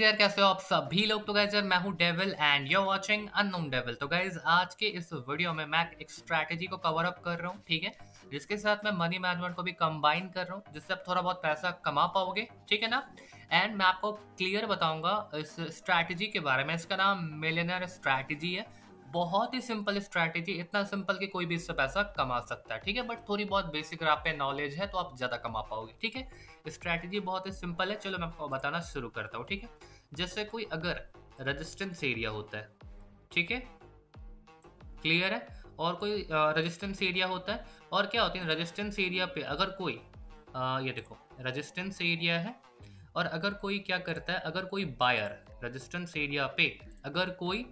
यार, कैसे हो आप सभी लोग। तो गाइज यार, मैं हूँ devil and you are watching unknown devil. तो गाइज आज के इस वीडियो में मैं एक स्ट्रैटेजी को कवर अप कर रहा हूँ, ठीक है, जिसके साथ मैं मनी मैनेजमेंट को भी कंबाइन कर रहा हूँ, जिससे आप थोड़ा बहुत पैसा कमा पाओगे, ठीक है ना। एंड मैं आपको क्लियर बताऊंगा इस स्ट्रैटेजी के बारे में। इसका नाम मिलियनेयर स्ट्रैटेजी है। बहुत ही सिंपल स्ट्रैटेजी, इतना सिंपल कि कोई भी इससे पैसा कमा सकता है, ठीक है। बट थोड़ी बहुत बेसिक आप पे नॉलेज है तो आप ज्यादा कमा पाओगे, ठीक है। स्ट्रैटेजी बहुत ही सिंपल है। चलो मैं आपको बताना शुरू करता हूँ, ठीक है। जैसे कोई अगर रेजिस्टेंस एरिया होता है, ठीक है, क्लियर है। और कोई रेजिस्टेंस एरिया होता है, और क्या होती है रेजिस्टेंस एरिया पे अगर कोई ये देखो रेजिस्टेंस एरिया है, और अगर कोई क्या करता है, अगर कोई बायर रेजिस्टेंस एरिया पे अगर कोई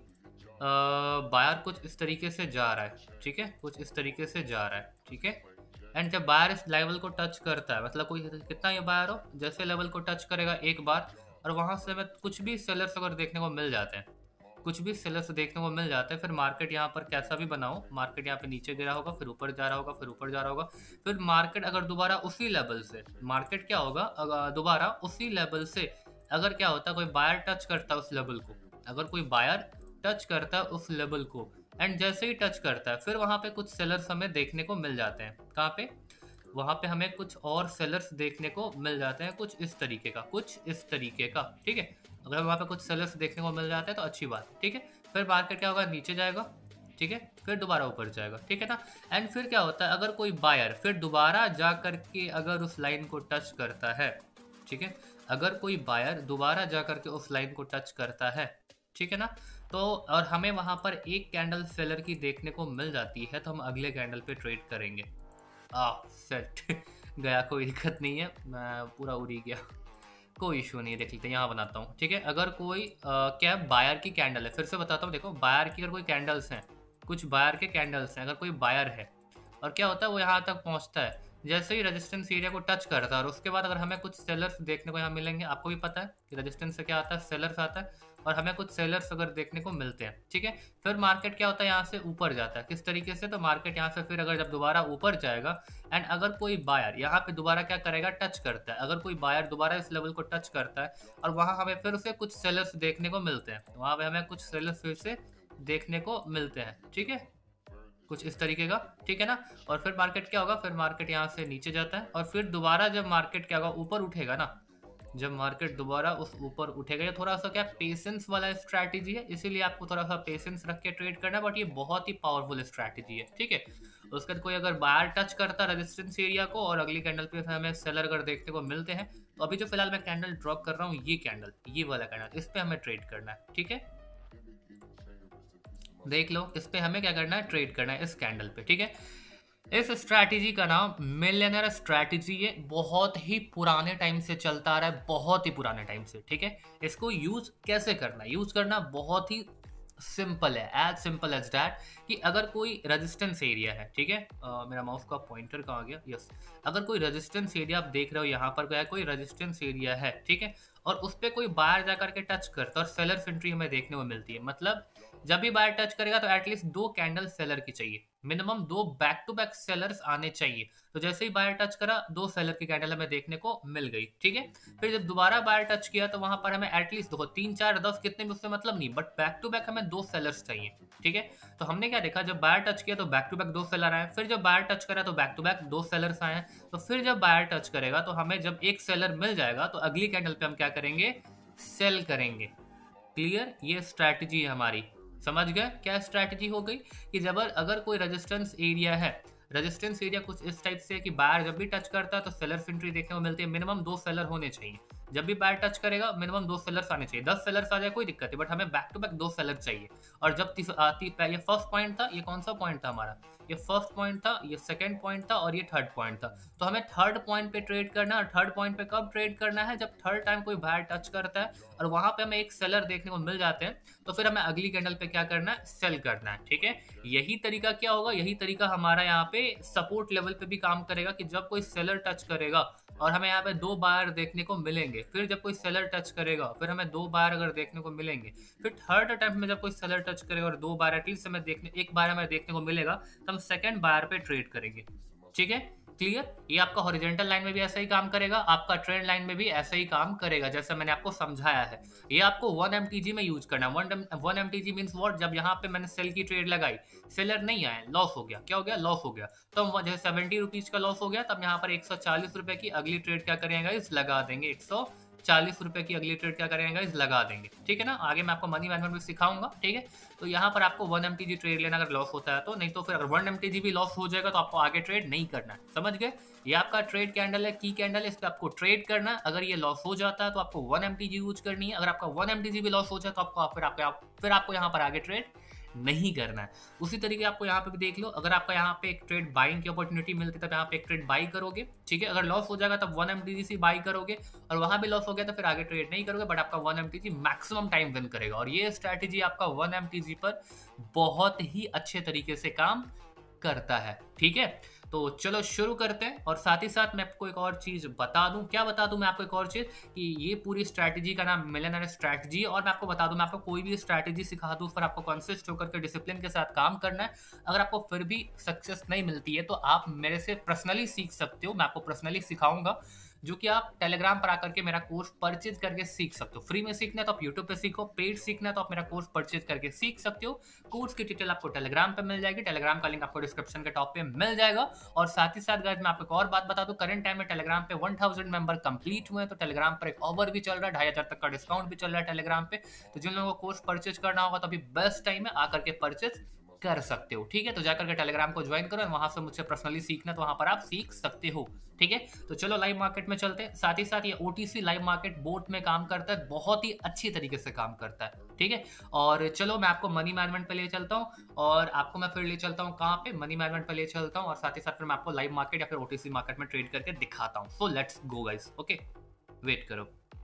बायर कुछ इस तरीके से जा रहा है, ठीक है, कुछ इस तरीके से जा रहा है, ठीक है। एंड जब बायर इस लेवल को टच करता है, मतलब कोई कितना ये बायर हो, जैसे लेवल को टच करेगा एक बार, और वहां से हमें कुछ भी सेलर्स अगर देखने को मिल जाते हैं, कुछ भी सेलर्स देखने को मिल जाते हैं, फिर मार्केट यहाँ पर कैसा भी बनाओ, मार्केट यहाँ पे नीचे गिरा होगा, फिर ऊपर जा रहा होगा, फिर ऊपर जा रहा होगा, फिर मार्केट अगर दोबारा उसी लेवल से, मार्केट क्या होगा, दोबारा उसी लेवल से अगर क्या होता है, कोई बायर टच करता है उस लेवल को, अगर कोई बायर टच करता है उस लेवल को, एंड जैसे ही टच करता है फिर वहां पे कुछ सेलर्स हमें देखने को मिल जाते हैं। कहाँ पे? वहां पे हमें कुछ और सेलर्स देखने को मिल जाते हैं, कुछ इस तरीके का, कुछ इस तरीके का, ठीक है। अगर वहां पे कुछ सेलर्स देखने को मिल जाते हैं तो अच्छी बात, ठीक है। फिर मार्केट क्या होगा, नीचे जाएगा, ठीक है, फिर दोबारा ऊपर जाएगा, ठीक है ना। एंड फिर क्या होता है, अगर कोई बायर फिर दोबारा जा करके अगर उस लाइन को टच करता है, ठीक है, अगर कोई बायर दोबारा जा करके उस लाइन को टच करता है, ठीक है ना, तो और हमें वहां पर एक कैंडल सेलर की देखने को मिल जाती है, तो हम अगले कैंडल पे ट्रेड करेंगे। सेट गया, कोई दिक्कत नहीं है, मैं पूरा उड़ी गया, कोई इशू नहीं है। देख लेते हैं, यहाँ बनाता हूँ, ठीक है। अगर कोई क्या बायर की कैंडल है, फिर से बताता हूँ, देखो बायर की अगर कोई कैंडल्स हैं, कुछ बायर के कैंडल्स हैं, अगर कोई बायर है और क्या होता है वो यहाँ तक पहुँचता है, जैसे ही रेजिस्टेंस एरिया को टच करता है, और उसके बाद अगर हमें कुछ सेलर्स देखने को यहाँ मिलेंगे, आपको भी पता है कि रेजिस्टेंस से क्या आता है, सेलर्स आता है, और हमें कुछ सेलर्स अगर देखने को मिलते हैं, ठीक है। फिर मार्केट क्या होता है, यहाँ से ऊपर जाता है, किस तरीके से, तो मार्केट यहाँ से फिर अगर जब दोबारा ऊपर जाएगा, एंड अगर कोई बायर यहाँ पे दोबारा क्या करेगा, टच करता है, अगर कोई बायर दोबारा इस लेवल को टच करता है, और वहां हमें फिर उसे कुछ सेलर्स देखने को मिलते हैं, वहां पे हमें कुछ सेलर्स फिर से देखने को मिलते हैं, ठीक है, कुछ इस तरीके का, ठीक है ना। और फिर मार्केट क्या होगा, फिर मार्केट यहाँ से नीचे जाता है, और फिर दोबारा जब मार्केट क्या होगा, ऊपर उठेगा ना, जब मार्केट दोबारा उस ऊपर उठेगा, ये थोड़ा सा क्या पेशेंस वाला स्ट्रैटेजी है, इसीलिए आपको थोड़ा सा पेशेंस रख के ट्रेड करना है, बट ये बहुत ही पावरफुल स्ट्रैटेजी है, ठीक है। उसके बाद कोई अगर बायर टच करता है रेजिस्टेंस एरिया को, और अगली कैंडल पे हमें सेलर अगर देखने को मिलते हैं, तो अभी जो फिलहाल मैं कैंडल ड्रॉप कर रहा हूँ, ये कैंडल, ये वाला कैंडल, इस पे हमें ट्रेड करना है, ठीक है। देख लो इस पे हमें क्या करना है, ट्रेड करना है इस कैंडल पे, ठीक है। इस स्ट्रैटेजी का नाम मिलियनेयर स्ट्रैटेजी है, बहुत ही पुराने टाइम से चलता आ रहा है, बहुत ही पुराने टाइम से, ठीक है। इसको यूज कैसे करना है, यूज करना बहुत ही सिंपल है, एज सिंपल एज दैट, कि अगर कोई रेजिस्टेंस एरिया है, ठीक है, मेरा माउस का पॉइंटर कहाँ गया, यस, अगर कोई रेजिस्टेंस एरिया आप देख रहे हो, यहाँ पर क्या कोई रेजिस्टेंस एरिया है, ठीक है, और उस पर कोई बायर जाकर के टच करता है, और सेलर एंट्री हमें देखने को मिलती है, मतलब जब भी बायर टच करेगा तो एटलीस्ट दो कैंडल सेलर की चाहिए, मिनिमम दो बैक टू बैक सेलर्स आने चाहिए। तो जैसे ही बायर टच करा, दो सेलर की कैंडल हमें देखने को मिल गई, ठीक है। फिर जब दोबारा बायर टच किया, तो वहां पर हमें एटलीस्ट दो, 3, 4, 10 कितने भी उससे मतलब नहीं, बट बैक टू बैक हमें दो सेलर्स चाहिए, ठीक है। तो हमने क्या देखा, जब बायर टच किया तो बैक टू बैक दो सेलर आए, फिर जब बायर टच करा तो बैक टू बैक दो सेलर्स आए, तो फिर जब बायर टच करेगा तो हमें जब एक सेलर मिल जाएगा, तो अगली कैंडल पे हम क्या करेंगे, सेल करेंगे। क्लियर, ये स्ट्रैटेजी है हमारी। समझ गए क्या स्ट्रैटेजी हो गई, कि जब अगर कोई रेजिस्टेंस एरिया है, रेजिस्टेंस एरिया कुछ इस टाइप से है कि बायर जब भी टच करता है तो सेलर एंट्री देखने को मिलती है, मिनिमम दो सेलर होने चाहिए, जब भी बायर टच करेगा मिनिमम दो सेलर्स आने चाहिए, 10 सेलर्स आ जाए कोई दिक्कत नहीं, बट हमें बैक टू बैक दो सेलर चाहिए। और जब ये फर्स्ट पॉइंट था, ये कौन सा पॉइंट था हमारा, ये फर्स्ट पॉइंट था, ये सेकंड पॉइंट था, और ये थर्ड पॉइंट था। तो हमें थर्ड पॉइंट पे ट्रेड करना है, और थर्ड पॉइंट पे कब ट्रेड करना है, जब थर्ड टाइम कोई बायर टच करता है और वहां पे हमें एक सेलर देखने को मिल जाते हैं, तो फिर हमें अगली कैंडल पे क्या करना है, सेल करना है, ठीक है। यही तरीका क्या होगा, यही तरीका हमारा यहाँ पे सपोर्ट लेवल पे भी काम करेगा, कि जब कोई सेलर टच करेगा और हमें यहाँ पे दो बायर देखने को मिलेंगे, फिर जब कोई सेलर टच करेगा फिर हमें दो बायर अगर देखने को मिलेंगे, फिर थर्ड अटेम्प्ट में जब कोई सेलर टच करेगा और दो बायर एटलीस्ट हमें देखने, एक बार हमें देखने को मिलेगा, तो हम सेकंड बायर पे ट्रेड करेंगे, ठीक है। क्लियर? ये आपका हॉरिजॉन्टल लाइन में भी ऐसा ही काम करेगा, आपका ट्रेंड लाइन में भी ऐसा ही काम करेगा, जैसा मैंने आपको समझाया है। ये आपको 1 mtg में यूज करना है। 1 mtg मीन्स व्हाट? जब यहाँ पे मैंने सेल की ट्रेड लगाई, सेलर नहीं आया, लॉस हो गया। क्या हो गया? लॉस हो गया। तो जैसे 70 रुपीज का लॉस हो गया, तब यहाँ पर 140 रुपए की अगली ट्रेड क्या करेंगे? इस लगा देंगे। 140 रुपए की अगली ट्रेड क्या करेंगे? इस लगा देंगे। ठीक है ना? आगे मैं आपको मनी मैनेजमेंट में सिखाऊंगा। ठीक है, तो यहाँ पर आपको 1 mtg ट्रेड लेना अगर लॉस होता है तो, नहीं तो फिर अगर 1 mtg भी लॉस हो जाएगा तो आपको आगे ट्रेड नहीं करना है। समझ गए? ये आपका ट्रेड कैंडल है, की कैंडल है, इस पे आपको ट्रेड करना है। अगर ये लॉस हो जाता है तो आपको 1 mtg यूज करनी है। अगर आपका 1 mtg भी लॉस हो जाए तो फिर आपको यहाँ पर आगे ट्रेड नहीं करना है। उसी तरीके आपको यहाँ पे भी देख लो, अगर आपका यहाँ पे एक ट्रेड बाइंग की अपॉर्चुनिटी मिलती है तब यहाँ पे एक ट्रेड बाई करोगे। ठीक है, अगर लॉस हो जाएगा तब 1 mtg से बाई करोगे, और वहां भी लॉस हो गया तो फिर आगे ट्रेड नहीं करोगे, बट आपका 1 mtg मैक्सिमम टाइम विन करेगा। और ये स्ट्रैटेजी आपका 1 mtg पर बहुत ही अच्छे तरीके से काम करता है। ठीक है, तो चलो शुरू करते हैं। और साथ ही साथ मैं आपको एक और चीज बता दूं। क्या बता दूं मैं आपको? एक और चीज कि ये पूरी स्ट्रैटेजी का नाम मिलियनेयर स्ट्रैटेजी। और मैं आपको बता दूं, मैं आपको कोई भी स्ट्रैटेजी सिखा दूं, उस पर आपको कंसिस्ट होकर के डिसिप्लिन के साथ काम करना है। अगर आपको फिर भी सक्सेस नहीं मिलती है तो आप मेरे से पर्सनली सीख सकते हो। मैं आपको पर्सनली सिखाऊंगा, जो कि आप टेलीग्राम पर आकर के मेरा कोर्स परचेज करके सीख सकते हो। फ्री में सीखना है तो आप यूट्यूब पे सीखो, पेड सीखना है तो आप मेरा कोर्स परचेज करके सीख सकते हो। कोर्स की डिटेल आपको टेलीग्राम पे मिल जाएगी, टेलीग्राम का लिंक आपको डिस्क्रिप्शन के टॉप पे मिल जाएगा। और साथ ही साथ गाइस मैं आपको एक और बात बता दूं, करंट टाइम में टेलीग्राम पे 1000 मेंबर कंप्लीट हुए हैं, तो टेलीग्राम पर एक ऑफर भी चल रहा है, 2500 तक का डिस्काउंट भी चल रहा है टेलीग्राम पे। तो जिन लोगों को कोर्स परचेज करना होगा तो अभी बेस्ट टाइम है, आकर के परचेज कर सकते हो। ठीक है, तो जाकर के टेलीग्राम को ज्वाइन करो, वहां से मुझसे पर्सनली सीखना तो वहां पर आप सीख सकते हो। ठीक है, तो चलो लाइव मार्केट में चलते हैं। साथ ही साथ ये OTC लाइव मार्केट बोट में काम करता है, बहुत ही अच्छी तरीके से काम करता है। ठीक है, और चलो मैं आपको मनी मैनेजमेंट पे ले चलता हूँ, और आपको मैं फिर ले चलता हूँ कहाँ पे? मनी मैनेजमेंट पे ले चलता हूँ, और साथ ही साथ फिर मैं आपको लाइव मार्केट या फिर OTC मार्केट में ट्रेड करके दिखाता हूँ। So let's go guys. Okay, wait करो।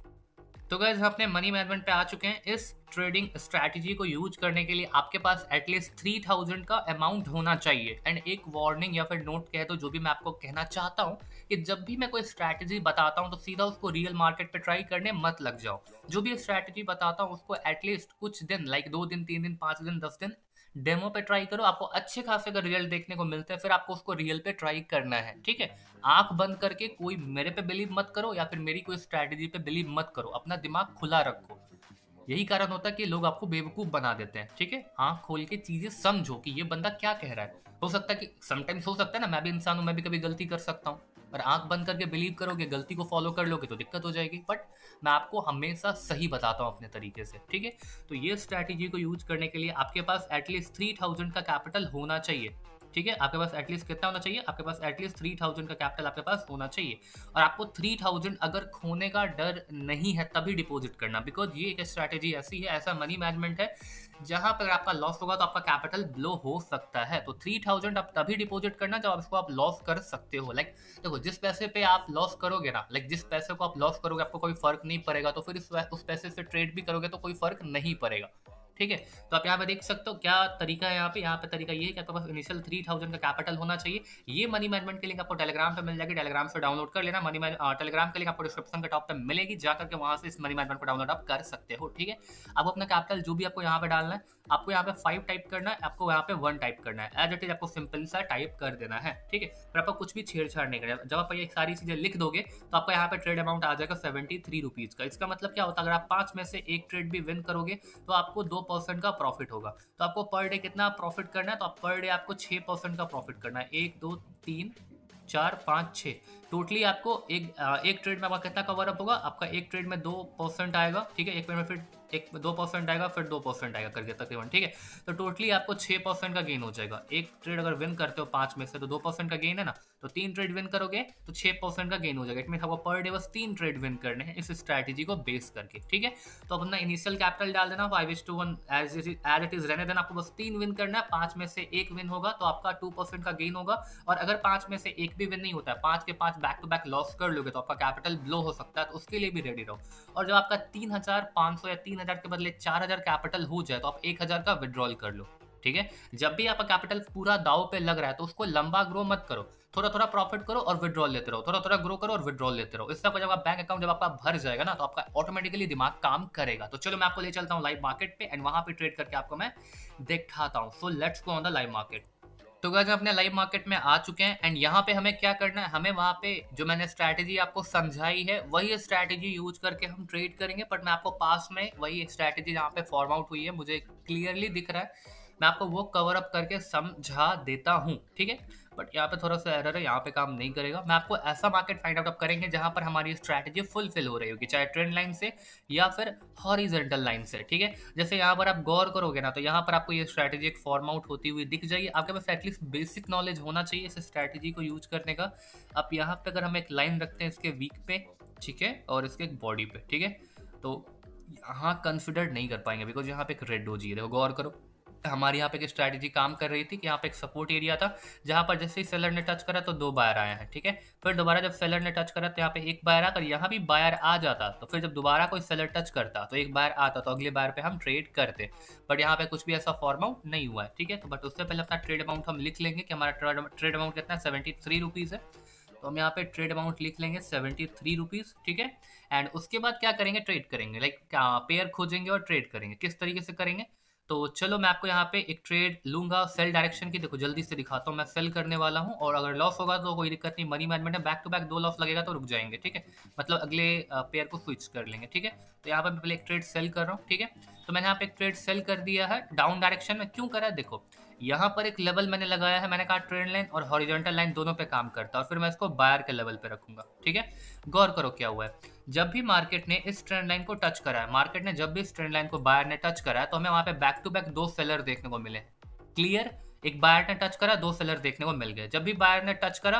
तो गाइस हम अपने मनी मैनेजमेंट पे आ चुके हैं। इस ट्रेडिंग स्ट्रैटेजी को यूज करने के लिए आपके पास एटलीस्ट 3000 का अमाउंट होना चाहिए। एंड एक वार्निंग या फिर नोट कह दो, जो भी मैं आपको कहना चाहता हूँ कि जब भी मैं कोई स्ट्रैटेजी बताता हूँ तो सीधा उसको रियल मार्केट पे ट्राई करने मत लग जाओ। जो भी स्ट्रैटेजी बताता हूँ उसको एटलीस्ट कुछ दिन, लाइक 2 दिन, 3 दिन, 5 दिन, 10 दिन डेमो पे ट्राई करो। आपको अच्छे खासे अगर रिजल्ट देखने को मिलते हैं फिर आपको उसको रियल पे ट्राई करना है। ठीक है, आंख बंद करके कोई मेरे पे बिलीव मत करो या फिर मेरी कोई स्ट्रैटेजी पे बिलीव मत करो। अपना दिमाग खुला रखो। यही कारण होता है कि लोग आपको बेवकूफ बना देते हैं। ठीक है, आंख खोल के चीजें समझो कि ये बंदा क्या कह रहा है। हो सकता है कि समटाइम्स हो सकता है ना, मैं भी इंसान हूं, मैं भी कभी गलती कर सकता हूँ, और आंख बंद करके बिलीव करोगे, गलती को फॉलो कर लोगे तो दिक्कत हो जाएगी। बट मैं आपको हमेशा सही बताता हूँ अपने तरीके से। ठीक है, तो ये स्ट्रैटेजी को यूज करने के लिए आपके पास एटलीस्ट 3000 का कैपिटल होना चाहिए। ठीक है, आपके पास एटलीस्ट कितना होना चाहिए? आपके पास एटलीस्ट 3000 का कैपिटल आपके पास होना चाहिए। और आपको 3000 अगर खोने का डर नहीं है तभी डिपॉजिट करना, बिकॉज ये एक स्ट्रैटेजी ऐसी है, ऐसा मनी मैनेजमेंट है जहां पर आपका लॉस होगा तो आपका कैपिटल ब्लो हो सकता है। तो 3000 आप तभी डिपॉजिट करना जब इसको आप लॉस कर सकते हो। लाइक देखो, जिस पैसे पे आप लॉस करोगे ना, लाइक जिस पैसे को आप लॉस करोगे आपको कोई फर्क नहीं पड़ेगा, तो फिर उस पैसे से ट्रेड भी करोगे तो कोई फर्क नहीं पड़ेगा। ठीक है, तो आप यहाँ पे देख सकते हो क्या तरीका है। यहाँ पे तरीका ये है कि आपके पास इनिशियल 3000 का कैपिटल होना चाहिए। ये मनी मैनेजमेंट के लिंक आपको टेलीग्राम पे मिल जाएगी, टेलीग्राम से डाउनलोड कर लेना। टेलीग्राम के लिंक आपको डिस्क्रिप्शन के टॉप पे मिलेगी, जाकर के वहां से इस मनी मैनेजमेंट को डाउनलोड आप कर सकते हो। ठीक है, आपको अपना कैपिटल जो भी आपको यहाँ पे डालना है, आपको यहाँ पे 5 टाइप करना है, आपको यहाँ पे 1 टाइप करना है, एज इट इज आपको सिंपल सा टाइप कर देना है। ठीक है, फिर आपको कुछ भी छेड़छाड़ नहीं करना। जब आप ये सारी चीजें लिख दोगे तो आपको यहाँ पे ट्रेड अमाउंट आ जाएगा 73 रुपीज का। इसका मतलब क्या होता है? अगर आप 5 में से एक ट्रेड भी विन करोगे तो आपको 2% का प्रॉफिट होगा। तो आपको पर डे कितना प्रॉफिट करना है? तो आप पर डे आपको 6% का प्रॉफिट करना है। 1 2 3 4 5 6 टोटली आपको एक ट्रेड में आपका कितना कवर अप होगा? आपका एक ट्रेड में 2% आएगा। ठीक है, एक ट्रेड में फिर 2% आएगा, फिर 2% आएगा करके तकरीबन। ठीक है, तो टोटली आपको 6% का गेन हो जाएगा। एक ट्रेड अगर विन करते हो 5 में से तो 2% का गेन है ना, तो 3 ट्रेड विन करोगे तो 6% का गेन हो जाएगा। इट मींस आपको पर डे बस 3 ट्रेड विन करने हैं इस स्ट्रैटेजी को बेस करके। ठीक है, तो अपना इनिशियल कैपिटल डाल देना 5:1 एज इट इज रहने देना। आपको बस 3 विन करना है, 5 में से एक विन होगा तो आपका 2% का गेन होगा। और अगर 5 में से एक भी विन नहीं होता है, 5 के 5 बैक टू बैक लॉस कर लोगे तो आपका कैपिटल ब्लो हो सकता है, तो उसके लिए भी रेडी रहो। और जब आपका 3500 या 3000 के बदले 4000 कैपिटल हो जाए तो आप 1000 का विड्रॉल कर लो। ठीक है, जब भी आपका कैपिटल पूरा दाव पे लग रहा है तो उसको लंबा ग्रो मत करो, थोड़ा थोड़ा प्रॉफिट करो और विड्रॉल लेते रहो, थोड़ा थोड़ा ग्रो करो और विड्रॉल लेते रहो। इससे जब आप बैंक अकाउंट जब आपका भर जाएगा ना तो आपका ऑटोमेटिकली दिमाग काम करेगा। तो चलो मैं आपको ले चलता हूँ लाइव मार्केट पे, एंड वहां पे ट्रेड करके आपको मैं दिखाता हूँ। So let's go on the live market. तो गाइस अपने लाइव मार्केट में आ चुके हैं एंड यहाँ पे हमें क्या करना है, हमें वहाँ पे जो मैंने स्ट्रैटेजी आपको समझाई है वही स्ट्रैटेजी यूज करके हम ट्रेड करेंगे। बट मैं आपको पास में वही स्ट्रैटेजी जहाँ पे फॉर्म आउट हुई है मुझे क्लियरली दिख रहा है, मैं आपको वो कवर अप करके समझा देता हूँ, ठीक है। बट यहाँ पे थोड़ा सा एरर है, यहाँ पे काम नहीं करेगा। मैं आपको ऐसा मार्केट फाइंड आउट करेंगे जहाँ पर हमारी स्ट्रैटेजी फुलफिल हो रही होगी, चाहे ट्रेंड लाइन से या फिर हॉरिजॉन्टल लाइन से, ठीक है। जैसे यहाँ पर आप गौर करोगे ना तो यहाँ पर आपको ये स्ट्रैटेजी एक फॉर्म आउट होती हुई दिख जाएगी। आपके पास एटलीस्ट बेसिक नॉलेज होना चाहिए इस स्ट्रैटेजी को यूज करने का। अब यहाँ पे अगर हम एक लाइन रखते हैं इसके वीक पे, ठीक है, और इसके बॉडी पे, ठीक है, तो यहाँ कंसिडर नहीं कर पाएंगे बिकॉज यहाँ पे एक रेड डोजी है। देखो गौर करो, हमारी यहाँ पे एक स्ट्रैटेजी काम कर रही थी कि यहाँ पे एक सपोर्ट एरिया था जहाँ पर जैसे ही सेलर ने टच करा तो 2 बायर आए हैं, ठीक है। फिर दोबारा जब सेलर ने टच करा तो यहाँ पे 1 बायर आकर यहाँ भी बायर आ जाता, तो फिर जब दोबारा कोई सेलर टच करता तो 1 बायर आता, तो अगले बायर पे हम ट्रेड करते। बट यहाँ पे कुछ भी ऐसा फॉर्म आउट नहीं हुआ है, ठीक है। तो बट उससे पहले अपना ट्रेड अमाउंट हम लिख लेंगे कि हमारा ट्रेड अमाउंट कितना है, 73 रुपीज़ है। तो हम यहाँ पे ट्रेड अमाउंट लिख लेंगे 73 रुपीज़, ठीक है। एंड उसके बाद क्या करेंगे, ट्रेड करेंगे, लाइक पेयर खोजेंगे और ट्रेड करेंगे। किस तरीके से करेंगे, तो चलो मैं आपको यहाँ पे एक ट्रेड लूंगा सेल डायरेक्शन की। देखो जल्दी से दिखाता हूँ, मैं सेल करने वाला हूँ और अगर लॉस होगा तो कोई दिक्कत नहीं, मनी मैनेजमेंट है, बैक टू बैक 2 लॉस लगेगा तो रुक जाएंगे, ठीक है, मतलब अगले पेयर को स्विच कर लेंगे, ठीक है। तो यहाँ पर मैं पहले एक ट्रेड सेल कर रहा हूँ, ठीक है। तो मैंने यहाँ पे एक ट्रेड सेल कर दिया है डाउन डायरेक्शन में। क्यों करा है, देखो यहाँ पर एक लेवल मैंने लगाया है, मैंने कहा ट्रेंड लाइन और हॉरिजॉन्टल लाइन दोनों पे काम करता है और फिर मैं इसको बायर के लेवल पे रखूंगा, ठीक है। गौर करो क्या हुआ है, जब भी मार्केट ने इस ट्रेंड लाइन को टच करा है, मार्केट ने जब भी इस ट्रेंड लाइन को बायर ने टच करा है तो हमें वहां पे बैक टू बैक 2 सेलर देखने को मिले। क्लियर, एक बायर ने टच करा, 2 सेलर देखने को मिल गए। जब भी बायर ने टच करा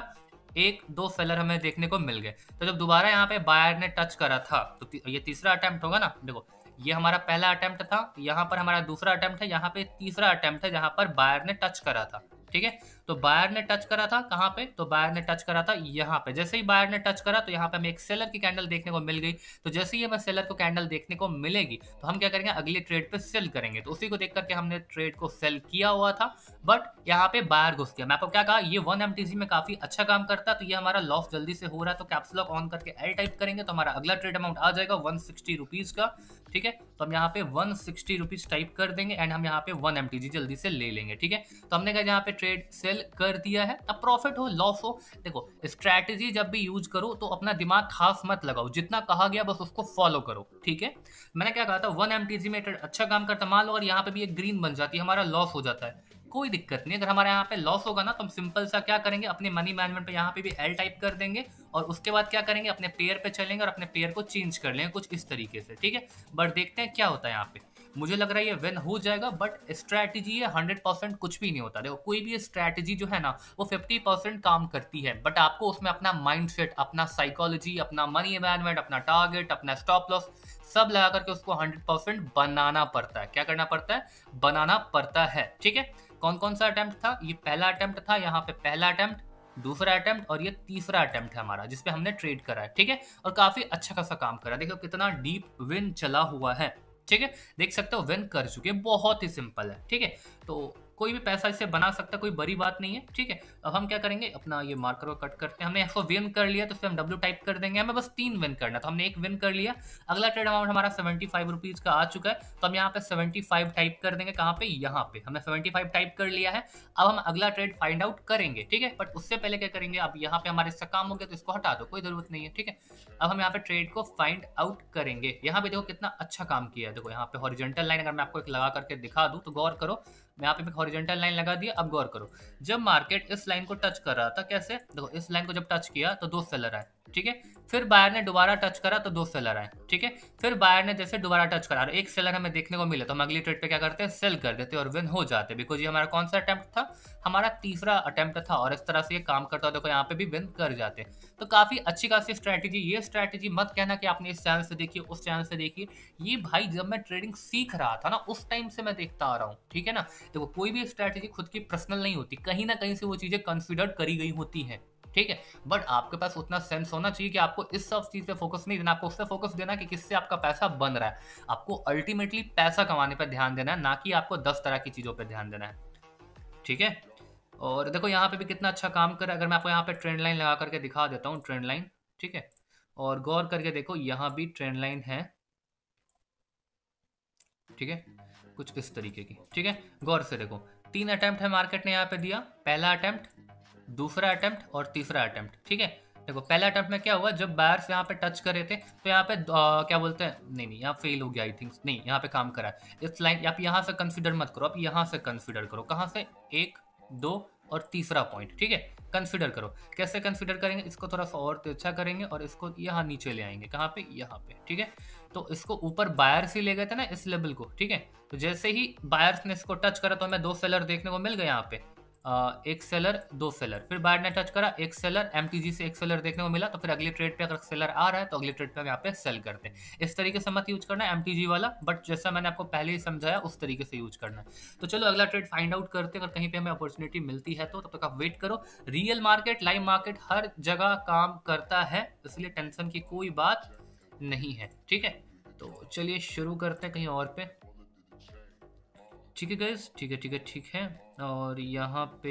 1-2 सेलर हमें देखने को मिल गए। तो जब दोबारा यहाँ पे बायर ने टच करा था तो ये तीसरा अटेम्प्ट होगा ना। देखो ये हमारा पहला अटेम्प्ट था, यहाँ पर हमारा दूसरा अटेम्प्ट है, यहाँ पे तीसरा अटेम्प्ट है जहां पर बायर ने टच करा था, ठीक है। तो बायर ने टच करा था कहाँ पे, तो बायर ने टच करा था यहाँ पे। जैसे ही बायर ने टच करा तो यहाँ पे हमें एक सेलर की कैंडल देखने को मिल गई। तो जैसे ही हमें सेलर को कैंडल देखने को मिलेगी तो हम क्या करेंगे, अगली ट्रेड पे सेल करेंगे। तो उसी को देख करके हमने ट्रेड को सेल किया हुआ था, बट यहाँ पे बायर घुस गया। मैं आपको क्या कहा, ये 1 MTG में काफी अच्छा काम करता है। तो ये हमारा लॉस जल्दी से हो रहा है, तो कैप्स लॉक ऑन करके एल टाइप करेंगे तो हमारा अगला ट्रेड अमाउंट आ जाएगा 160 रुपीज का, ठीक है। तो हम यहाँ पे 160 रुपीज टाइप कर देंगे एंड हम यहाँ पे 1 MTG जल्दी से ले लेंगे, ठीक है। तो हमने कहा यहाँ पे ट्रेड सेल कर दिया है। अब प्रॉफिट हो लॉस हो, देखो स्ट्रैटेजी जब भी यूज करो तो अपना दिमाग खास मत लगाओ, जितना कहा गया बस उसको फॉलो करो, ठीक है। मैंने क्या कहा था, 1 MTG में ट्रेड अच्छा काम करता, मान लो अगर यहाँ पे भी एक ग्रीन बन जाती है, हमारा लॉस हो जाता है, कोई दिक्कत नहीं। अगर हमारे यहाँ पे लॉस होगा ना तो हम सिंपल सा क्या करेंगे, अपने मनी मैनेजमेंट पे यहाँ पे भी एल टाइप कर देंगे और उसके बाद क्या करेंगे, अपने पेयर पे चलेंगे और अपने पेयर को चेंज कर लेंगे कुछ इस तरीके से, ठीक है। बट देखते हैं क्या होता है यहाँ पे। मुझे लग रहा है ये विन हो जाएगा, बट स्ट्रैटेजी है 100% कुछ भी नहीं होता। देखो कोई भी स्ट्रैटेजी जो है ना वो 50% काम करती है, बट आपको उसमें अपना माइंडसेट, अपना साइकोलॉजी, अपना मनी मैनेजमेंट, अपना टारगेट, अपना स्टॉप लॉस सब लगा करके उसको 100% बनाना पड़ता है। क्या करना पड़ता है, बनाना पड़ता है, ठीक है। कौन कौन सा अटेम्प्ट था, ये पहला अटेम्प्ट था, यहाँ पे पहला अटेम्प्ट, दूसरा अटेम्प्ट और ये तीसरा अटेम्प्ट है हमारा जिसपे हमने ट्रेड करा है, ठीक है। और काफी अच्छा खासा काम करा, देखो कितना डीप विन चला हुआ है, ठीक है। देख सकते हो विन कर चुके हैं, बहुत ही सिंपल है, ठीक है। तो कोई भी पैसा इससे बना सकता है, कोई बड़ी बात नहीं है, ठीक है। अब हम क्या करेंगे, अपना ये मार्कर को कट करते हैं। हमने इसको विन कर लिया तो फिर हम डब्ल्यू टाइप कर देंगे, हमें बस 3 विन करना, तो हमने 1 विन कर लिया। अगला ट्रेड अमाउंट हमारा 75 रुपीज का आ चुका है, तो हम यहाँ पे 75 टाइप कर देंगे। कहाँ पे, यहाँ पे हमने 75 टाइप कर लिया है। अब हम अगला ट्रेड फाइंड आउट करेंगे, ठीक है। बट उससे पहले क्या करेंगे, अब यहाँ पे हमारे इसका काम हो गया तो इसको हटा दो, कोई जरूरत नहीं है, ठीक है। अब हम यहाँ पे ट्रेड को फाइंड आउट करेंगे। यहाँ पे देखो कितना अच्छा काम किया है, देखो यहाँ पे हॉरिजॉन्टल लाइन अगर मैं आपको एक लगा करके दिखा दूं तो गौर करो, मैं यहाँ पे हॉरिजॉन्टल लाइन लगा दिया। अब गौर करो, जब मार्केट इस लाइन को टच कर रहा था, कैसे, देखो इस लाइन को जब टच किया तो 2 सेलर आए, ठीक है। फिर बायर ने दोबारा टच करा तो 2 सेलर आए, ठीक है। फिर बायर ने जैसे दोबारा टच करा और 1 सेलर हमें देखने को मिले तो हम अगली ट्रेड पे क्या करते हैं, सेल कर देते और विन हो जाते, बिकॉज ये हमारा कौन सा अटेम्प्ट था, हमारा तीसरा अटेम्प्ट था और इस तरह से ये काम करता है। देखो यहाँ पे भी विन कर जाते। तो काफी अच्छी खासी स्ट्रैटेजी। ये स्ट्रैटेजी मत कहना कि आपने इस चैनल से देखी, उस चैनल से देखी, ये भाई जब मैं ट्रेडिंग सीख रहा था ना उस टाइम से मैं देखता आ रहा हूँ, ठीक है ना। देखो कोई भी स्ट्रैटेजी खुद की पर्सनल नहीं होती, कहीं ना कहीं से वो चीजें कंसिडर करी गई होती हैं, ठीक है। बट आपके पास उतना सेंस होना चाहिए कि आपको इस सब चीज पे फोकस नहीं देना, आपको उस पर फोकस देना कि किससे आपका पैसा बन रहा है। आपको अल्टीमेटली पैसा कमाने पर ध्यान देना है, ना कि आपको 10 तरह की चीजों पर ध्यान देना है, ठीक है। और देखो यहाँ पे भी कितना अच्छा काम कर रहा है। अगर मैं आपको यहाँ पे ट्रेंड लाइन लगा करके दिखा देता हूँ, ट्रेंड लाइन, ठीक है। और गौर करके देखो यहाँ भी ट्रेंड लाइन है, ठीक है, कुछ इस तरीके की, ठीक है। गौर से देखो 3 अटेम्प्ट है मार्केट ने यहाँ पे दिया, पहला अटेम्प्ट, दूसरा अटेम्प्ट और तीसरा अटेम्प्ट, ठीक है। देखो पहला अटेम्प्ट में क्या हुआ, जब बायर्स यहाँ पे टच करे थे तो यहाँ पे क्या बोलते हैं, नहीं यहाँ फेल हो गया आई थिंक, नहीं यहाँ पे काम करा है। इस लाइन आप यहाँ से कंसिडर मत करो, आप यहाँ से कंसिडर करो। कहाँ से, 1 2 और तीसरा पॉइंट, ठीक है। कंसिडर करो, कैसे कंसिडर करेंगे, इसको थोड़ा सा और तिरछा करेंगे और इसको यहाँ नीचे ले आएंगे। कहाँ पे, यहाँ पे, ठीक है। तो इसको ऊपर बायर्स ही ले गए थे ना इस लेवल को, ठीक है। तो जैसे ही बायर्स ने इसको टच करा तो हमें 2 सेलर देखने को मिल गए यहाँ पे, एक सेलर 2 सेलर। फिर बायर ने टच करा, एक सेलर, एमटीजी से एक सेलर देखने को मिला। तो फिर अगली ट्रेड पे अगर सेलर आ रहा है तो अगली ट्रेड पे हम यहाँ पे सेल करते हैं। इस तरीके से मत यूज करना है एमटीजी वाला, बट जैसा मैंने आपको पहले ही समझाया उस तरीके से यूज करना है। तो चलो अगला ट्रेड फाइंड आउट करते हैं, अगर कहीं पे हमें अपॉर्चुनिटी मिलती है तो तब तक आप वेट करो। रियल मार्केट, लाइव मार्केट हर जगह काम करता है, इसलिए टेंशन की कोई बात नहीं है, ठीक है। तो चलिए शुरू करते हैं कहीं और पे, ठीक है गाइस, ठीक है ठीक है ठीक है। और यहाँ पे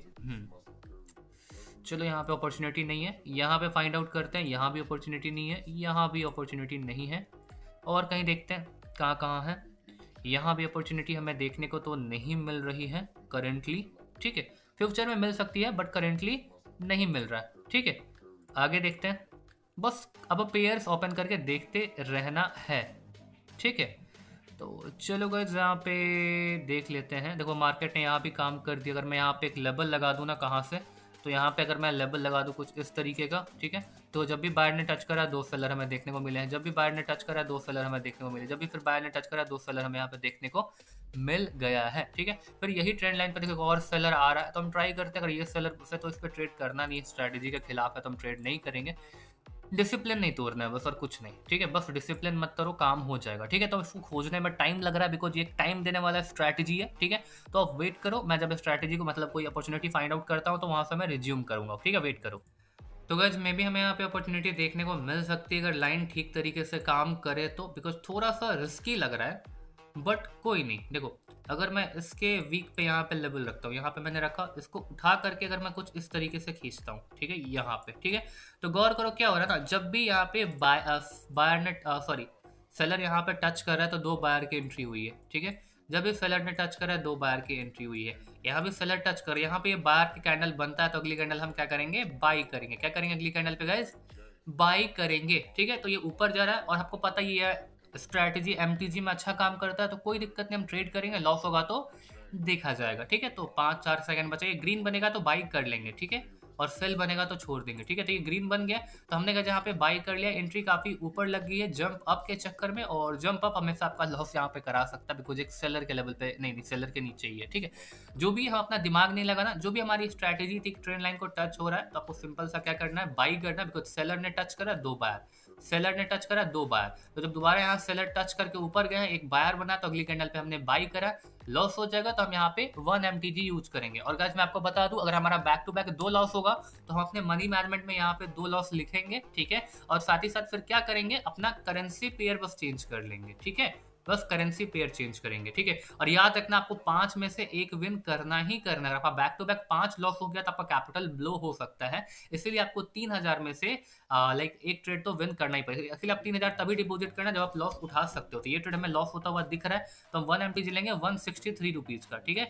चलो यहाँ पे अपॉर्चुनिटी नहीं है, यहाँ पे फाइंड आउट करते हैं, यहाँ भी अपॉर्चुनिटी नहीं है, यहाँ भी अपॉर्चुनिटी नहीं है। और कहीं देखते हैं कहाँ कहाँ है, यहाँ भी अपॉर्चुनिटी हमें देखने को तो नहीं मिल रही है करेंटली, ठीक है। फ्यूचर में मिल सकती है बट करेंटली नहीं मिल रहा है, ठीक है। आगे देखते हैं, बस अब पेयर्स ओपन करके देखते रहना है, ठीक है। तो चलो गाइस यहाँ पे देख लेते हैं। देखो मार्केट ने यहाँ भी काम कर दिया। अगर मैं यहाँ पे एक लेबल लगा दूँ ना, कहाँ से, तो यहाँ पे अगर मैं लेबल लगा दूँ कुछ इस तरीके का, ठीक है। तो जब भी बायर ने टच करा 2 सेलर हमें देखने को मिले हैं, जब भी बायर ने टच करा 2 सेलर हमें देखने को मिले, जब भी फिर बायर ने टच करा 2 सेलर हमें यहाँ पे देखने को मिल गया है, ठीक है। फिर यही ट्रेंड लाइन पर देखो और सेलर आ रहा है तो हम ट्राई करते हैं, अगर ये सेलर घुसे तो इस पर ट्रेड करना नहीं है, स्ट्रैटेजी के खिलाफ है तो हम ट्रेड नहीं करेंगे। डिसिप्लिन नहीं तोड़ना है बस, और कुछ नहीं, ठीक है। बस डिसिप्लिन मत करो, काम हो जाएगा, ठीक है। तो इसको खोजने में टाइम लग रहा है बिकॉज ये एक टाइम देने वाला स्ट्रैटेजी है, ठीक है। तो आप वेट करो, मैं जब स्ट्रैटेजी को मतलब कोई अपॉर्चुनिटी फाइंड आउट करता हूँ तो वहां से मैं रिज्यूम करूंगा, ठीक है। वेट करो। तो गाइस मे भी हमें यहाँ पे अपॉर्चुनिटी देखने को मिल सकती है अगर लाइन ठीक तरीके से काम करे तो, बिकॉज थोड़ा सा रिस्की लग रहा है बट कोई नहीं। देखो अगर मैं इसके वीक पे यहाँ पे लेवल रखता हूँ, यहाँ पे मैंने रखा, इसको उठा करके अगर मैं कुछ इस तरीके से खींचता हूँ, ठीक है, यहाँ पे, ठीक है। तो गौर करो क्या हो रहा था, जब भी यहाँ पे बायर ने सेलर यहाँ पे टच कर रहा है तो 2 बायर की एंट्री हुई है, ठीक है। जब भी सेलर ने टच करा है 2 बायर की एंट्री हुई है। यहाँ भी सेलर टच कर, यहाँ पे ये बायर की कैंडल बनता है तो अगली कैंडल हम क्या करेंगे, बाई करेंगे। क्या करेंगे अगली कैंडल पे गाइस, बाई करेंगे, ठीक है। तो ये ऊपर जा रहा है और आपको पता ही है स्ट्रैटेजी एमटीजी में अच्छा काम करता है तो कोई दिक्कत नहीं, हम ट्रेड करेंगे, लॉस होगा तो देखा जाएगा, ठीक है। तो 5-4 सेकंड बचे, ग्रीन बनेगा तो बाई कर लेंगे, ठीक है, और सेल बनेगा तो छोड़ देंगे, ठीक है। तो ये ग्रीन बन गया तो हमने कहा जहाँ पे बाई कर लिया, एंट्री काफी ऊपर लग गई है जंप अप के चक्कर में, और जंप अप हमेशा आपका लॉस यहाँ पे करा सकता है बिकॉज एक सेलर के लेवल पे नहीं, सेलर के नीचे ही है, ठीक है। जो भी हम अपना दिमाग नहीं लगाना, जो भी हमारी स्ट्रैटेजी थी ट्रेंड लाइन को टच हो रहा है तो आपको सिंपल सा क्या करना है, बाई करना है, बिकॉज सेलर ने टच करा 2 बायर, सेलर ने टच करा 2 बायर। तो जब दोबारा यहाँ सेलर टच करके ऊपर गया, एक बायर बना तो अगली कैंडल पे हमने बाई करा, लॉस हो जाएगा तो हम यहाँ पे 1 MTG यूज करेंगे। और गाइस मैं आपको बता दूं, अगर हमारा बैक टू बैक 2 लॉस होगा तो हम अपने मनी मैनेजमेंट में यहाँ पे 2 लॉस लिखेंगे, ठीक है। और साथ ही साथ फिर क्या करेंगे, अपना करेंसी पेयर बस चेंज कर लेंगे, ठीक है, बस करेंसी पेयर चेंज करेंगे, ठीक है। और याद रखना आपको 5 में से 1 विन करना ही करना है। अगर आपका बैक टू बैक 5 लॉस हो गया तो आपका कैपिटल ब्लो हो सकता है, इसीलिए आपको 3000 में से लाइक एक ट्रेड तो विन करना ही पड़ेगा। इसलिए आप 3000 तभी डिपॉजिट करना जब आप लॉस उठा सकते हो। तो ये ट्रेड हमें लॉस होता हुआ दिख रहा है तो हम 1 MTG लेंगे 163 रुपीज का, ठीक है,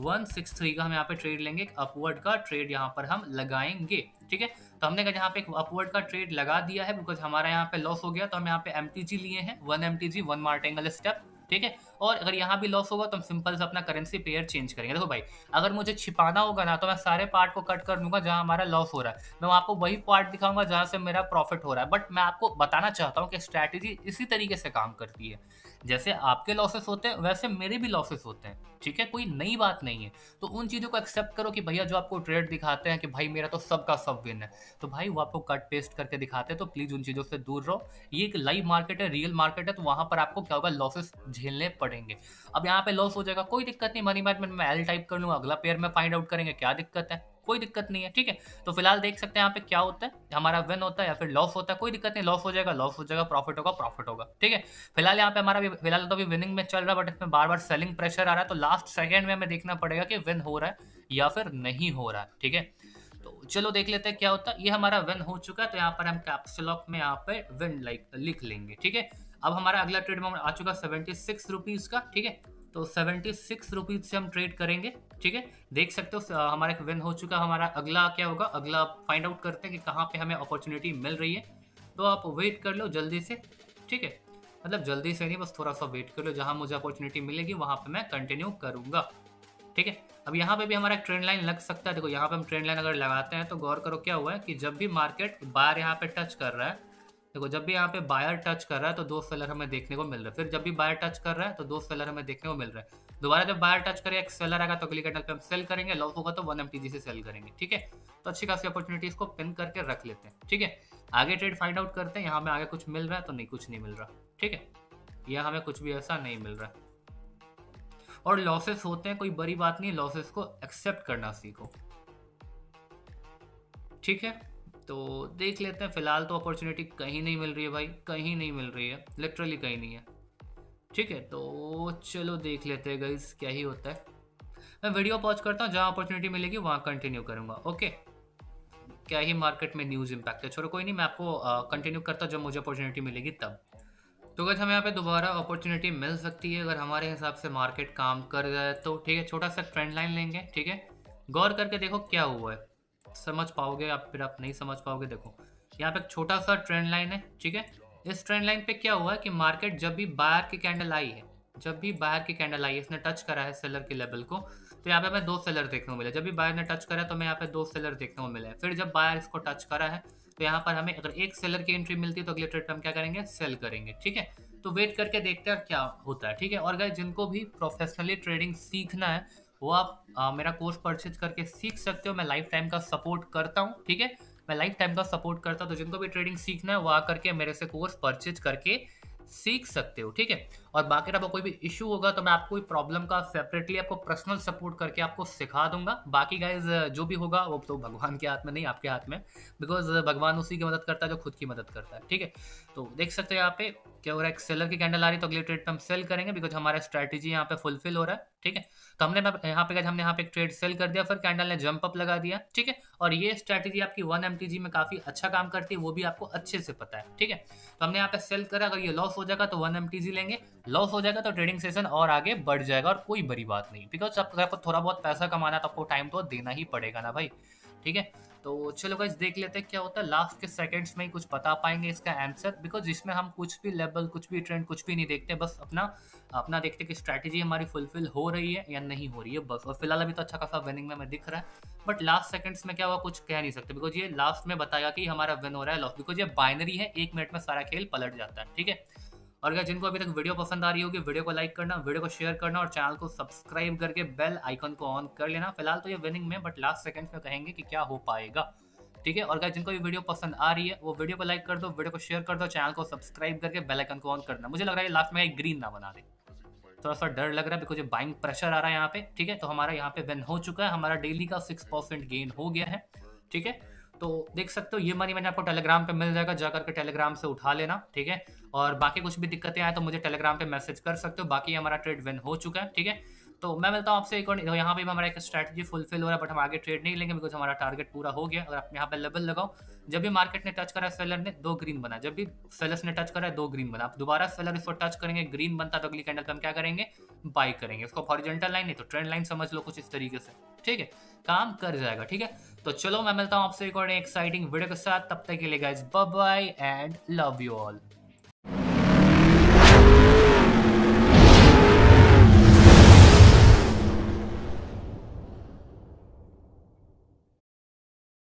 163 का हम यहाँ पे ट्रेड लेंगे, अपवर्ड का ट्रेड यहाँ पर हम लगाएंगे, ठीक है। तो हमने कहा यहाँ पे अपवर्ड का ट्रेड लगा दिया है बिकॉज हमारा यहाँ पे लॉस हो गया तो हम यहाँ पे MTG लिए हैं, 1 MTG 1 मार्टिंगल स्टेप, ठीक है। और अगर यहाँ भी लॉस होगा तो हम सिंपल से अपना करेंसी पेयर चेंज करेंगे। देखो भाई अगर मुझे छिपाना होगा ना तो मैं सारे पार्ट को कट कर दूंगा जहां हमारा लॉस हो रहा है, मैं आपको वही पार्ट दिखाऊंगा जहां से मेरा प्रॉफिट हो रहा है। बट मैं आपको बताना चाहता हूँ कि स्ट्रैटेजी इसी तरीके से काम करती है, जैसे आपके लॉसेस होते हैं वैसे मेरे भी लॉसेस होते हैं, ठीक है, कोई नई बात नहीं है। तो उन चीज़ों को एक्सेप्ट करो कि भैया जो आपको ट्रेड दिखाते हैं कि भाई मेरा तो सब का सब विन है, तो भाई वो आपको कट पेस्ट करके दिखाते हैं, तो प्लीज़ उन चीज़ों से दूर रहो। ये एक लाइव मार्केट है, रियल मार्केट है, तो वहाँ पर आपको क्या होगा, लॉसेस झेलने पड़ेंगे। अब यहाँ पे लॉस हो जाएगा कोई दिक्कत नहीं, मनी मैनेजमेंट में एल टाइप कर लूँगा, अगला पेयर में फाइंड आउट करेंगे, क्या दिक्कत है, कोई दिक्कत नहीं है, ठीक है। तो फिलहाल देख सकते हैं यहाँ पे क्या होता है, हमारा विन होता है या फिर लॉस होता है, कोई दिक्कत नहीं, लॉस हो जाएगा लॉस हो जाएगा, प्रॉफिट होगा प्रॉफिट होगा, ठीक है। फिलहाल यहाँ पे हमारा फिलहाल तो अभी विनिंग में चल रहा है बट इसमें बार बार सेलिंग प्रेशर आ रहा है, तो लास्ट सेकंड में हमें देखना पड़ेगा कि विन हो रहा है या फिर नहीं हो रहा है, ठीक है। तो चलो देख लेते हैं क्या होता है। ये हमारा विन हो चुका है तो यहाँ पर हम कैप्सूल लॉक में यहाँ पे विन लाइक लिख लेंगे, ठीक है। अब हमारा अगला ट्रेड में आ चुका 76 रुपीज का, ठीक है। तो 76 रुपीज़ से हम ट्रेड करेंगे, ठीक है। देख सकते हो हमारा एक विन हो चुका। हमारा अगला क्या होगा, अगला फाइंड आउट करते हैं कि कहाँ पे हमें अपॉर्चुनिटी मिल रही है। तो आप वेट कर लो जल्दी से, ठीक है। मतलब जल्दी से नहीं, बस थोड़ा सा वेट कर लो, जहाँ मुझे अपॉर्चुनिटी मिलेगी वहाँ पे मैं कंटिन्यू करूँगा, ठीक है। अब यहाँ पे भी हमारा एक ट्रेंड लाइन लग सकता है। देखो यहाँ पे हम ट्रेंड लाइन अगर लगाते हैं तो गौर करो क्या हुआ है कि जब भी मार्केट बायर यहाँ पे टच कर रहा है, देखो जब भी यहाँ पे बायर टच कर रहा है तो दो सेलर हमें देखने को मिल रहा है। फिर जब भी बायर टच कर रहा है तो दो सेलर हमें देखने को मिल रहा है। दोबारा जब बायर टच करेगा एक सेलर आएगा तो अगली कैंडल पे हम सेल करेंगे, लॉस होगा तो 1 MTG से सेल करेंगे, ठीक है। तो अच्छी खासी अपॉर्चुनिटीज को पिन करके रख लेते हैं, ठीक है। आगे ट्रेड फाइंड आउट करते हैं। यहाँ में आगे कुछ मिल रहा है तो नहीं, कुछ नहीं मिल रहा, ठीक है। यहाँ हमें कुछ भी ऐसा नहीं मिल रहा है। और लॉसेस होते हैं, कोई बड़ी बात नहीं, लॉसेस को एक्सेप्ट करना सीखो, ठीक है। तो देख लेते हैं। फिलहाल तो अपॉर्चुनिटी कहीं नहीं मिल रही है भाई, कहीं नहीं मिल रही है, लिटरली कहीं नहीं है, ठीक है। तो चलो देख लेते हैं गाइस क्या ही होता है। मैं वीडियो पॉज करता हूँ, जहाँ अपॉर्चुनिटी मिलेगी वहाँ कंटिन्यू करूँगा, ओके। क्या ही मार्केट में न्यूज़ इम्पैक्ट है, छोड़ो कोई नहीं, मैं आपको कंटिन्यू करता हूँ जब मुझे अपॉर्चुनिटी मिलेगी तब। तो अगर हमें यहाँ पे दोबारा अपॉर्चुनिटी मिल सकती है अगर हमारे हिसाब से मार्केट काम कर जाए तो, ठीक है। छोटा सा ट्रेंड लाइन लेंगे, ठीक है। गौर करके देखो क्या हुआ है, समझ पाओगे आप, फिर आप नहीं समझ पाओगे। देखो यहाँ पे एक छोटा सा ट्रेंड लाइन है, ठीक है। इस ट्रेंड लाइन पे क्या हुआ है कि मार्केट जब भी बायर की कैंडल आई है, जब भी बायर की कैंडल आई है, इसने टच करा है सेलर के लेवल को, तो यहाँ पे हमें दो सेलर देखने को मिले। जब भी बायर ने टच करा है तो हमें यहाँ पे दो सेलर देखने को मिले। फिर जब बायर इसको टच करा है तो यहाँ पर हमें अगर एक सेलर की एंट्री मिलती है तो अगले ट्रेड पे हम क्या करेंगे, सेल करेंगे, ठीक है। तो वेट करके देखते हैं क्या होता है, ठीक है। और गाइस जिनको भी प्रोफेशनली ट्रेडिंग सीखना है वो आप मेरा कोर्स परचेज करके सीख सकते हो। मैं लाइफ टाइम का सपोर्ट करता हूँ, ठीक है। मैं लाइफ टाइम का सपोर्ट करता हूँ, तो जिनको भी ट्रेडिंग सीखना है वो आकर के मेरे से कोर्स परचेज करके सीख सकते हो, ठीक है। और बाकी आपको कोई भी इशू होगा तो मैं आपको कोई प्रॉब्लम का सेपरेटली आपको पर्सनल सपोर्ट करके आपको सिखा दूंगा। बाकी गाइज जो भी होगा वो तो भगवान के हाथ में नहीं, आपके हाथ में, बिकॉज भगवान उसी की मदद करता है जो खुद की मदद करता है, ठीक है। तो देख सकते हो यहाँ पे क्या हो रहा है, एक सेलर की कैंडल आ रही है तो अगले ट्रेड पे हम सेल करेंगे, बिकॉज हमारा स्ट्रैटेजी यहाँ पे फुलफिल हो रहा है, ठीक है। तो हमने यहाँ पे एक ट्रेड सेल कर दिया, फिर कैंडल ने जंप अप लगा दिया, ठीक है। और ये स्ट्रैटेजी आपकी 1 MTG में काफी अच्छा काम करती है, वो भी आपको अच्छे से पता है, ठीक है। तो हमने यहाँ पे सेल करा, अगर ये लॉस हो जाएगा तो 1 MTG लेंगे, लॉस हो जाएगा तो ट्रेडिंग सेशन और आगे बढ़ जाएगा, और कोई बड़ी बात नहीं, बिकॉज अगर आपको थोड़ा बहुत पैसा कमाना है तो आपको टाइम तो देना ही पड़ेगा ना भाई, ठीक है। तो चलो गाइस देख लेते हैं क्या होता है। लास्ट के सेकंड्स में ही कुछ बता पाएंगे इसका आंसर, बिकॉज इसमें हम कुछ भी लेवल, कुछ भी ट्रेंड, कुछ भी नहीं देखते, बस अपना अपना देखते कि स्ट्रैटेजी हमारी फुलफिल हो रही है या नहीं हो रही है, बस। और फिलहाल अभी तो अच्छा खासा विनिंग में हमें दिख रहा है, बट लास्ट सेकंड्स में क्या हुआ कुछ कह नहीं सकते, बिकॉज ये लास्ट में बताया कि हमारा विन हो रहा है लॉस, बिकॉज ये बाइनरी है, 1 मिनट में सारा खेल पलट जाता है, ठीक है। और अगर जिनको अभी तक वीडियो पसंद आ रही होगी, वीडियो को लाइक करना, वीडियो को शेयर करना और चैनल को सब्सक्राइब करके बेल आइकन को ऑन कर लेना। फिलहाल तो ये विनिंग में, बट लास्ट सेकंड्स में कहेंगे कि क्या हो पाएगा, ठीक है। और अगर जिनको भी वीडियो पसंद आ रही है वो वीडियो को लाइक कर दो, वीडियो को शेयर कर दो, चैनल को सब्सक्राइब करके बेल आइकन को ऑन करना। मुझे लग रहा है लास्ट में एक ग्रीन ना बना दे, थोड़ा सा डर लग रहा है, बिकॉज ये बाइंग प्रेशर आ रहा है यहाँ पे, ठीक है। तो हमारा यहाँ पे विन हो चुका है, हमारा डेली का 6% गेन हो गया है, ठीक है। तो देख सकते हो ये मनी मैंने आपको टेलीग्राम पे मिल जाएगा, जाकर के टेलीग्राम से उठा लेना, ठीक है। और बाकी कुछ भी दिक्कतें आए तो मुझे टेलीग्राम पे मैसेज कर सकते हो। बाकी हमारा ट्रेड विन हो चुका है, ठीक है। तो मैं मिलता हूँ आपसे एक और, यहाँ पे हमारा एक स्ट्रैटेजी फुलफिल हो रहा है, बट हम आगे ट्रेड नहीं लेंगे बिकॉज हमारा टारगेट पूरा हो गया। अगर आप यहाँ पे लेवल लगाओ, जब भी मार्केट ने टच करा सेलर ने 2 ग्रीन बना, जब भी सेलर्स ने टच करा 2 ग्रीन बना, आप दोबारा सेलर इसको टच करेंगे, ग्रीन बनता तो अगली कैंडल पे हम क्या करेंगे, बाई करेंगे। इसको हॉरिजॉन्टल लाइन नहीं तो ट्रेंड लाइन समझ लो कुछ इस तरीके से, ठीक है, काम कर जाएगा, ठीक है। तो चलो मैं मिलता हूँ आपसे एक और एक्साइटिंग वीडियो के साथ, तब तक के लिए guys bye bye and love you all.